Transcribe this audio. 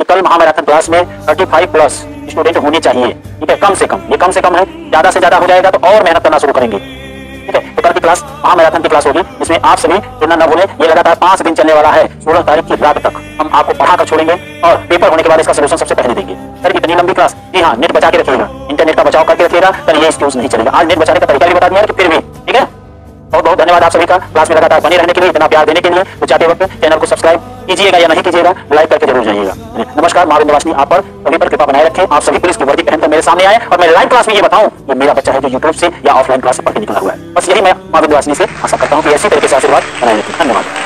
कल महामैराथन क्लास में 35 plus student होने चाहिए। ठीक है, कम से कम, ये कम से कम है, ज्यादा से ज्यादा हो जाएगा तो और मेहनत करना शुरू करेंगे। ठीक है, तो कल की क्लास महामैराथन की क्लास होगी, जिसमें आप सभी जितना न भूलें, ये लगातार 5 दिन चलने वाला है। 16 तारीख की रात तक हम आपको पढ़ा कर छोड़ेंगे और पेपर होने के बाद इसका सोल्यूशन सबसे पहले देंगे। सर इतनी लंबी क्लास? जी हाँ, नेट बचा के रखिएगा, इंटरनेट का बचाव करके रखिएगा, कल ये एक्सक्यूज नहीं चलेगा। आज नेट बचाने का तरीका भी बता दिया है, फिर भी ठीक है। बहुत बहुत धन्यवाद आप सभी का क्लास में लगातार बने रहने के लिए, इतना प्यार देने के लिए। तो चाहते वक्त चैनल को सब्सक्राइब कीजिएगा या नहीं कीजिएगा, लाइक करके जरूर जाइएगा। नमस्कार, महाविंद वासनी आप पर सभी पर कृपा बनाए रखें। आप सभी पुलिस की वर्दी पहनकर मेरे सामने आए और मैं लाइव क्लास में ये बताऊं कि मेरा बच्चा है जो यूट्यूब से या ऑफलाइन क्लास से पढ़ के निकला हुआ है। बस यही मैं महाविंद वासनी से आशा करता हूं कि ऐसी तरीके से आशीर्वाद बनाए रखें। धन्यवाद।